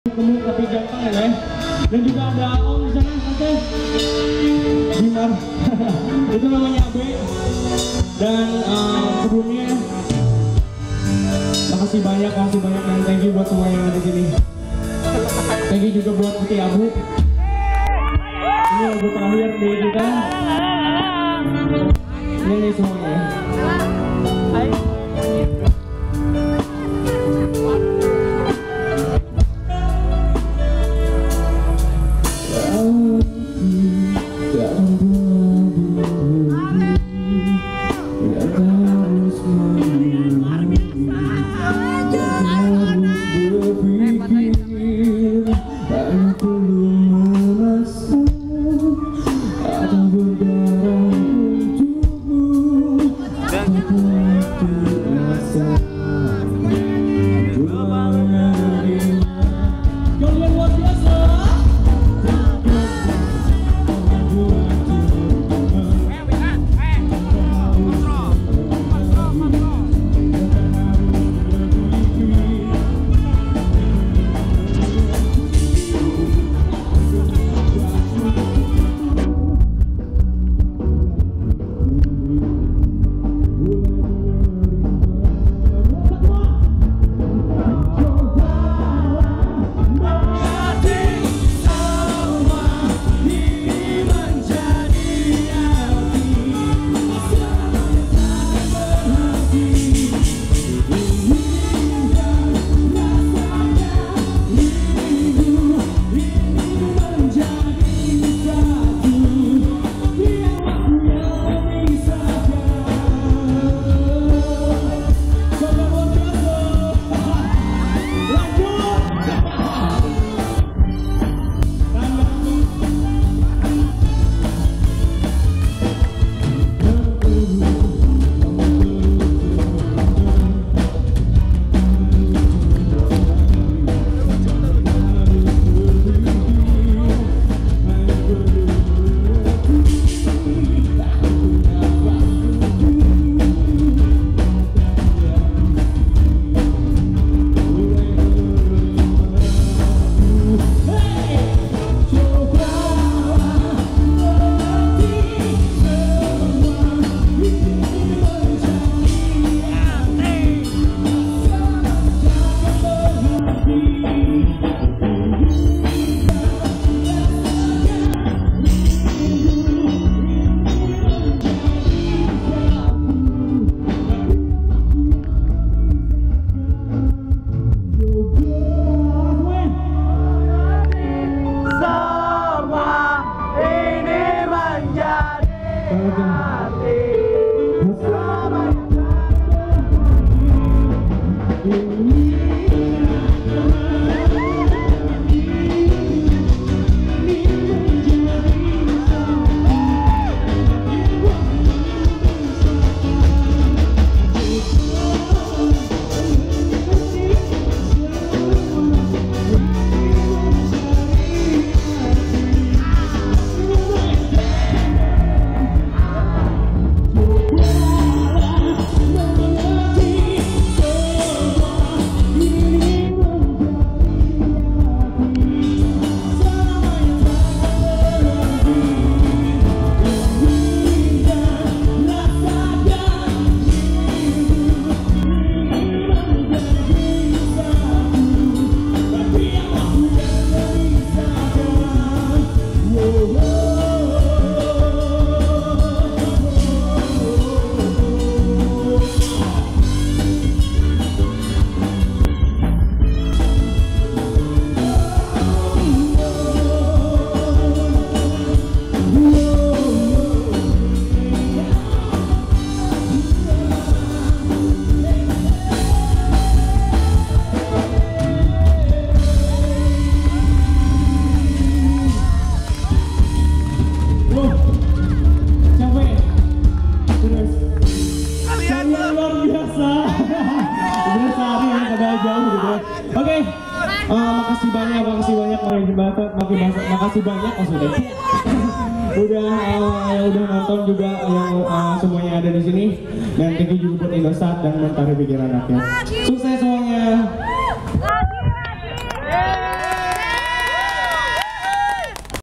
Gemuk tapi gampang ya guys. Dan juga ada Om di sana, oke. Bimar. Itu namanya Abe. Dan sebelumnya makasih banyak dan thank you buat semua yang ada di sini. Thank you juga buat Putih Abu. Ini lagu terakhir dari kita. Ini semuanya. Makasih banyak maksudnya. udah nonton juga yang semuanya ada di sini, dan thank you juga buat Indosat dan Mentari Pikiran Rakyat. Sukses.